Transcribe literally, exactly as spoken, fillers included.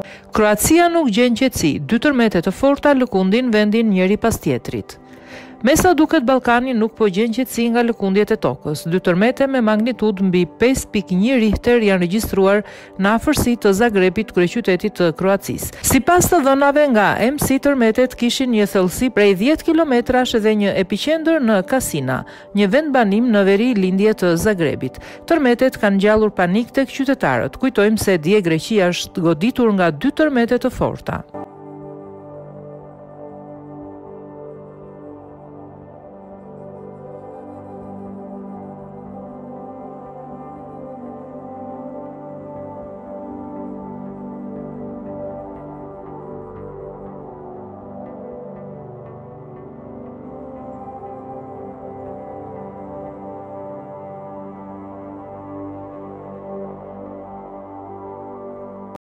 Kroacia nuk gjen qetësi, dy tërmete të forta lëkundin vendin njëri pas tjetrit. Me sa duket Ballkani nuk po gjen qetësi nga lëkundjet e tokës. Dy tërmete me magnitudë mbi pesë pikë një Richter janë regjistruar në afërsi të Zagrebit, kryeqytetit të Kroacisë. Sipas të dhënave nga E M S I, tërmetet kishin një thellësi prej dhjetë kilometrash dhe një epicentër në Kasina, një vend banim në veri lindje të Zagrebit. Tërmetet kanë ngjallur panik tek qytetarët. Kujtojmë se dje Greqia është goditur nga dy tërmete të forta.